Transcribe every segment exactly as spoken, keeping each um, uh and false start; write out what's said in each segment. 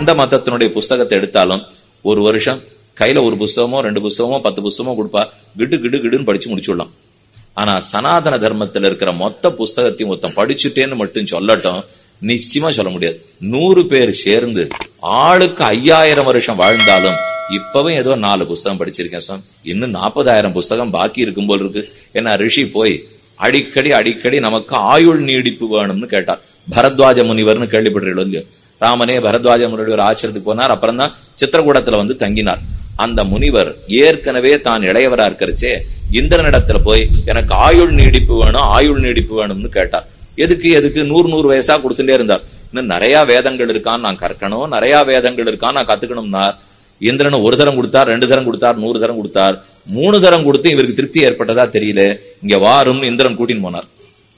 எந்த மதத்தினுடைய புஸ்தகத்தை எடுத்தாலும் ஒரு வருஷம் கையில ஒரு புஸ்தகமோ ரெண்டு புஸ்தகமோ பத்து புஸ்தகமோ கொடுப்பா, கிடு கிடு கிடுன்னு படிச்சு முடிச்சுடலாம். ஆனா சனாதன தர்மத்துல இருக்கிற மொத்த புஸ்தகத்தையும் மொத்தம் படிச்சுட்டேன்னு மட்டும் சொல்லட்டும், நிச்சயமா சொல்ல முடியாது. நூறு பேர் சேர்ந்து ஆளுக்கு ஐயாயிரம் வருஷம் வாழ்ந்தாலும் இப்பவே ஏதோ நாலு புஸ்தகம் படிச்சிருக்கேன் சார், இன்னும் நாற்பதாயிரம் புஸ்தகம் பாக்கி இருக்கும் போல் இருக்கு. ஏன்னா ரிஷி போய் அடிக்கடி அடிக்கடி நமக்கு ஆயுள் நீடிப்பு வேணும்னு கேட்டார். பரத்வாஜ முனிவர்னு கேள்விப்படுறீங்களோ இல்லையோ, ராமனே பரத்வாஜ முனிவர் ஆசிரத்துக்கு போனார், அப்புறம் தான் சித்திரகூடத்துல வந்து தங்கினார். அந்த முனிவர் ஏற்கனவே தான் இளையவரா இருக்கிறச்சே இந்திரனிடத்துல போய் எனக்கு ஆயுள் நீடிப்பு வேணும் ஆயுள் நீடிப்பு வேணும்னு கேட்டார். எதுக்கு எதுக்கு நூறு நூறு வயசா கொடுத்துட்டே இருந்தார். இன்னும் நிறைய வேதங்கள் இருக்கான்னு நான் கற்கணும், நிறைய வேதங்கள் இருக்கான்னு நான் கத்துக்கணும்னா இந்திரன் ஒரு தரம் கொடுத்தார், ரெண்டு தரம் கொடுத்தார், நூறு தரம் கொடுத்தார், மூணு தரம் கொடுத்து இவருக்கு திருப்தி ஏற்பட்டதா தெரியல. இங்க வாரும் இந்திரன் கூட்டின்னு போனார்.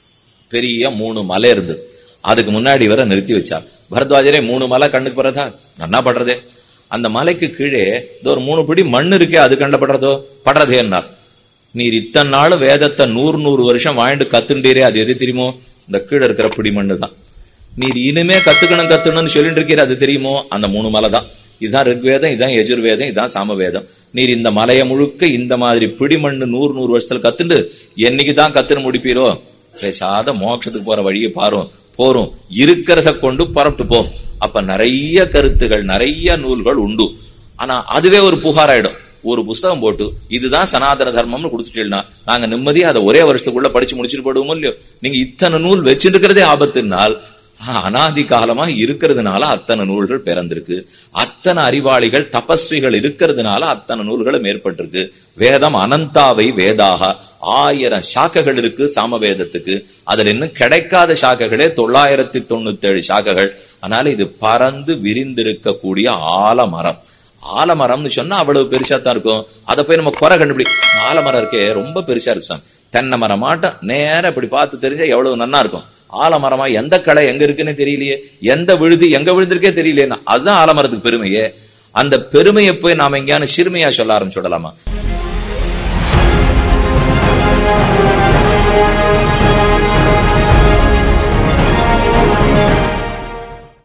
பெரிய மூணு மலை இருந்தது, அதுக்கு முன்னாடி வர நிறுத்தி வச்சார். பரத்வாஜரே மூணு மலை கண்ணுக்கு படுறதா, நன்னா படுறதே. அந்த மலைக்கு கீழே ஒரு மூணு பிடி மண் இருக்கே, அது கண்டப்படுறதோ படுறதேன்னார். நீர் இத்தனை நாள் வேதத்தை நூறு நூறு வருஷம் வாழ்ந்து கத்துண்டீரே, அது எது தெரியுமோ? இந்த கீழே இருக்கிற பிடி மண்ணு தான். நீர் இனிமே கத்துக்கணும் கத்துக்கணும்னு சொல்லிட்டு இருக்கிற, அது தெரியுமோ? அந்த மூணு மலை தான். இதுதான் ரிக்வேதம், இதுதான் யஜுர்வேதம், இதுதான் சாமவேதம். நீர் இந்த மலையை முழுக்க இந்த மாதிரி பிடி மண்ணு நூறு நூறு வருஷத்துல கத்துண்டு என்னைக்குதான் கத்துன்னு முடிப்பீரோ? பேசாத மோட்சத்துக்கு போற வழியை பாரும் போரும், இருக்கிறத கொண்டு புறப்பட்டு போ. அப்ப நிறைய கருத்துகள் நிறைய நூல்கள் உண்டு. ஆனா அதுவே ஒரு புகாராயிடும். ஒரு புஸ்தகம் போட்டு இதுதான் சனாதன தர்மம்னு கொடுத்துட்டீங்கன்னா நாங்க நிம்மதியா அதை ஒரே வருஷத்துக்குள்ள படிச்சு முடிச்சுட்டு போடுவோம் இல்லையோ? நீங்க இத்தனை நூல் வச்சிருக்கிறதே ஆபத்துனால், அனாதி காலமா இருக்கிறதுனால அத்தனை நூல்கள் பிறந்திருக்கு. அத்தனை அறிவாளிகள் தபஸ்விகள் இருக்கிறதுனால அத்தனை நூல்களும் ஏற்பட்டிருக்கு. வேதம் அனந்தாவை வேதாக, ஆயிரம் சாக்கைகள் இருக்கு சாமவேதத்துக்கு. அதுல இன்னும் கிடைக்காத சாக்கைகளே தொள்ளாயிரத்தி தொண்ணூத்தி ஏழு சாக்கைகள். அதனால இது பறந்து விரிந்திருக்கக்கூடிய ஆலமரம். ஆலமரம்னு சொன்னா அவ்வளவு பெருசா தான் இருக்கும். அதை போய் நம்ம குறை கண்டுபிடி. ஆலமரம் இருக்கே ரொம்ப பெருசா இருக்கு. தென்னை மரம் மாட்டம் நேரம் இப்படி பார்த்து தெரிஞ்சா எவ்வளவு நன்னா இருக்கும். ஆலமரமா எந்த களை எங்க இருக்குன்னு தெரியலையே, எந்த விழுது எங்க விழுந்திருக்கே தெரியலையே. அதுதான் ஆலமரத்துக்கு பெருமையே. அந்த பெருமையை போய் நாம எங்கேயான சிறுமையா சொல்ல ஆரம்பிச்சுடலாமா?